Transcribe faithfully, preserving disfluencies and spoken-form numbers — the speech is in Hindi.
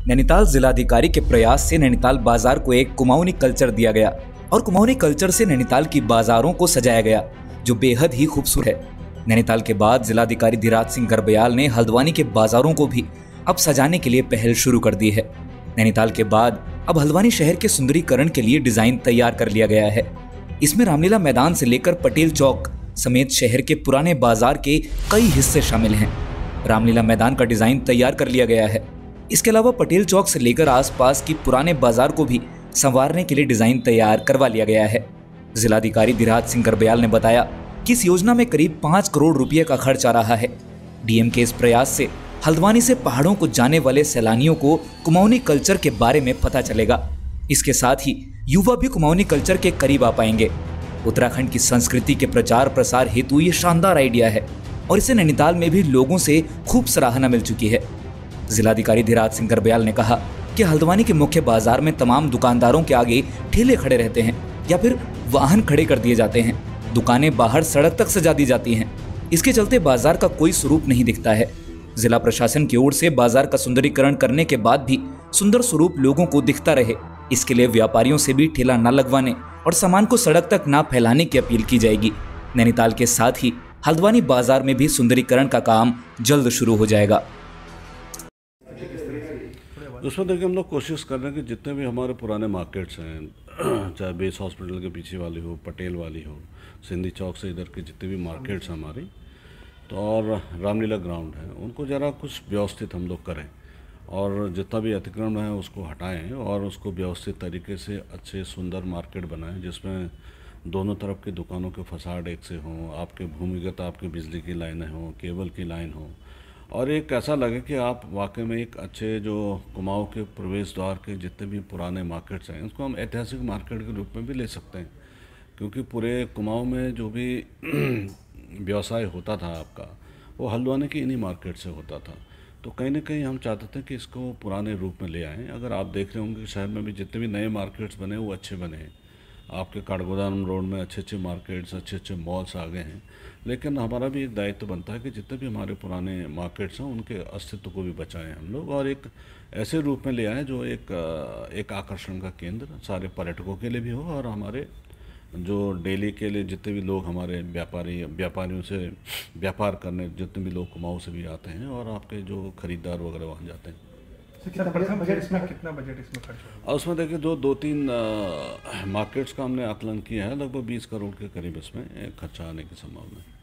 नैनीताल जिलाधिकारी के प्रयास से नैनीताल बाजार को एक कुमाऊनी कल्चर दिया गया और कुमाऊनी कल्चर से नैनीताल की बाजारों को सजाया गया, जो बेहद ही खूबसूरत है। नैनीताल के बाद जिलाधिकारी धीराज सिंह गर्ब्याल ने हल्द्वानी के बाजारों को भी अब सजाने के लिए पहल शुरू कर दी है। नैनीताल के बाद अब हल्द्वानी शहर के सुंदरीकरण के लिए डिजाइन तैयार कर लिया गया है। इसमें रामलीला मैदान से लेकर पटेल चौक समेत शहर के पुराने बाजार के कई हिस्से शामिल हैं। रामलीला मैदान का डिजाइन तैयार कर लिया गया है। इसके अलावा पटेल चौक से लेकर आसपास की पुराने बाजार को भी संवारने के लिए डिजाइन तैयार करवा लिया गया है। जिलाधिकारी धीराज सिंह गर्ब्याल ने बताया कि इस योजना में करीब पाँच करोड़ रुपए का खर्च आ रहा है। डीएम के इस प्रयास से हल्द्वानी से पहाड़ों को जाने वाले सैलानियों को कुमाऊनी कल्चर के बारे में पता चलेगा। इसके साथ ही युवा भी कुमाऊनी कल्चर के करीब आ पाएंगे। उत्तराखंड की संस्कृति के प्रचार प्रसार हेतु ये शानदार आइडिया है और इसे नैनीताल में भी लोगों से खूब सराहना मिल चुकी है। जिलाधिकारी धीराज सिंह गर्ब्याल ने कहा कि हल्द्वानी के मुख्य बाजार में तमाम दुकानदारों के आगे ठेले खड़े रहते हैं या फिर वाहन खड़े कर दिए जाते हैं। दुकानें बाहर सड़क तक सजा दी जाती हैं। इसके चलते बाजार का कोई स्वरूप नहीं दिखता है। जिला प्रशासन की ओर से बाजार का सुंदरीकरण करने के बाद भी सुंदर स्वरूप लोगों को दिखता रहे, इसके लिए व्यापारियों से भी ठेला न लगवाने और सामान को सड़क तक न फैलाने की अपील की जाएगी। नैनीताल के साथ ही हल्द्वानी बाजार में भी सुंदरीकरण का काम जल्द शुरू हो जाएगा। उसमें देखिए हम लोग कोशिश कर रहे हैं कि जितने भी हमारे पुराने मार्केट्स हैं, चाहे बेस हॉस्पिटल के पीछे वाली हो, पटेल वाली हो, सिंधी चौक से इधर के जितने भी मार्केट्स हैं हमारी, तो और रामलीला ग्राउंड है, उनको ज़रा कुछ व्यवस्थित हम लोग करें और जितना भी अतिक्रमण है उसको हटाएं और उसको व्यवस्थित तरीके से अच्छे सुंदर मार्केट बनाएं, जिसमें दोनों तरफ की दुकानों के फसाड एक से हों, आपके भूमिगत आपकी बिजली की लाइनें हों, केबल की लाइन हो, और एक ऐसा लगे कि आप वाकई में एक अच्छे जो कुमाऊं के प्रवेश द्वार के जितने भी पुराने मार्केट्स हैं उसको हम ऐतिहासिक मार्केट के रूप में भी ले सकते हैं, क्योंकि पूरे कुमाऊं में जो भी व्यवसाय होता था आपका, वो हल्द्वानी की इन्हीं मार्केट से होता था। तो कहीं ना कहीं हम चाहते थे कि इसको पुराने रूप में ले आएँ। अगर आप देख रहे होंगे कि शहर में भी जितने भी नए मार्केट्स बने वो अच्छे बने हैं। आपके काठगोदाम रोड में अच्छे अच्छे मार्केट्स, अच्छे अच्छे मॉल्स आ गए हैं, लेकिन हमारा भी एक दायित्व बनता है कि जितने भी हमारे पुराने मार्केट्स हैं उनके अस्तित्व को भी बचाएं हम लोग और एक ऐसे रूप में ले आएँ जो एक एक आकर्षण का केंद्र सारे पर्यटकों के लिए भी हो और हमारे जो डेली के लिए जितने भी लोग हमारे व्यापारी व्यापारियों से व्यापार करने जितने भी लोग कुमाऊं से भी आते हैं और आपके जो खरीदार वगैरह वहाँ जाते हैं। कितना बजट इसमें कितना बजट इसमें खर्च होगा? और उसमें देखिए जो दो तीन मार्केट्स का हमने आकलन किया है, लगभग बीस करोड़ के करीब इसमें खर्चा आने की संभावना है।